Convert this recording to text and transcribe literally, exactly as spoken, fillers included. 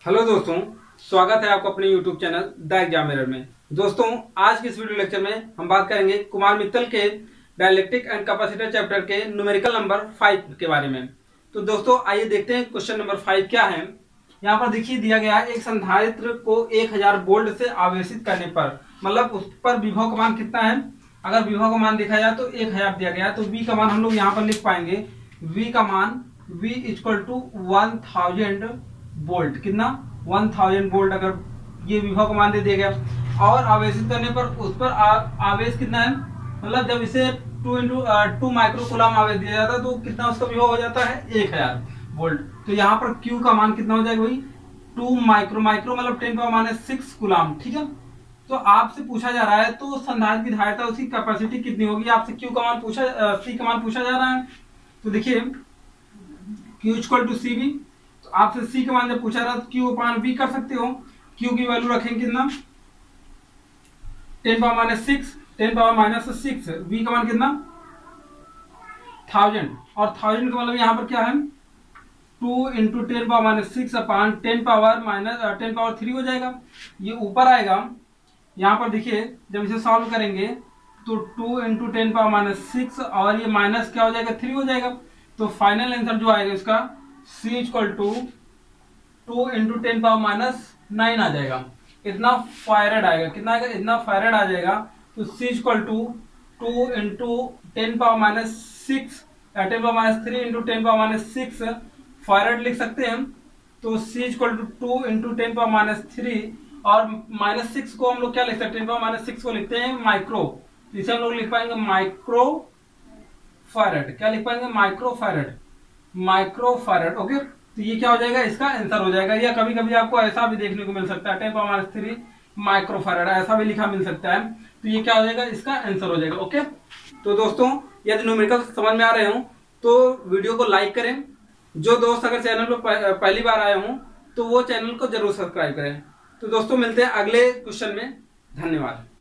Hello दोस्तों, स्वागत है आपको अपने यूट्यूब चैनल द एग्जामिनर में। दोस्तों, आज के इस वीडियो लेक्चर में हम बात करेंगे कुमार मित्तल के डाइलेक्ट्रिक एंड कैपेसिटर चैप्टर के न्यूमेरिकल नंबर फाइव के बारे में। तो दोस्तों, आइए देखते हैं क्वेश्चन नंबर फाइव क्या है। यहाँ पर देखिए दिया गया है, एक संधारित्र को एक हजार वोल्ट से आवेशित करने पर, मतलब उस पर विभव का मान कितना है। अगर विभव का मान देखा जाए तो एक हजार दिया गया है, तो V का मान हम लोग यहाँ पर लिख पाएंगे। V का मान V equal to one thousand volt, कितना वन थाउजेंड वोल्ट अगर ये विभव का मान दे दिया गया। और आवेशित करने पर उस पर आ, आवेश कितना है, मतलब जब इसे two into two micro coulomb आवेश दिया जाता है तो कितना उसका विभव हो जाता है, एक हजार वोल्ट। तो यहाँ पर Q का मान कितना हो जाएगा भाई, टू माइक्रो माइक्रो मतलब ten power minus six coulomb. ठीक है, तो आपसे पूछा जा रहा है तो संधारित्र की धारिता उसकी कैपेसिटी कितनी होगी, आपसे Q का मान पूछा C का मान पूछा जा रहा है। तो देखिए Q equal to C V, तो आपसे C का मान जब पूछा रहा तो Q अपान V कर सकते हो। Q की वैल्यू रखेंगे कितना, ten power minus six, ten power minus six. V का मान कितना, थाउजेंड, और थाउजेंड का मतलब यहाँ पर क्या है, two into ten power minus six upon ten power minus ten power three हो जाएगा। ये ऊपर आएगा, यहाँ पर देखिए जब इसे सॉल्व करेंगे तो two into ten power minus six और ये माइनस क्या हो जाएगा, थ्री हो जाएगा। तो फाइनल आंसर जो आएगा इसका C equal to two into ten power minus nine आ जाएगा। इतना फायरेड आएगा, कितना आएगा, इतना फायरेड आ जाएगा। तो C equal to two into ten power minus six, ten power minus three into ten power minus six farad लिख सकते हैं। तो C equal to two into ten power minus three, और माइनस सिक्स को हम लोग क्या लिख सकते हैं, टेन पावर माइनस सिक्स को लिखते हैं माइक्रो, तो इसे हम लोग लिख पाएंगे माइक्रो फैरेड। क्या लिख पाएंगे, micro farad, micro farad. Okay, तो ये क्या हो जाएगा, इसका आंसर हो जाएगा। या कभी कभी आपको ऐसा भी देखने को मिल सकता है, ten power minus three micro farad, ऐसा भी लिखा मिल सकता है। तो ये क्या हो जाएगा, इसका आंसर हो जाएगा। ओके, तो दोस्तों यदि न्यूमेरिकल समझ में आ रहे हो तो वीडियो को लाइक करें। जो दोस्त अगर चैनल पर पहली बार आए हों तो वो चैनल को जरूर सब्सक्राइब करें। तो दोस्तों मिलते हैं अगले क्वेश्चन में। धन्यवाद।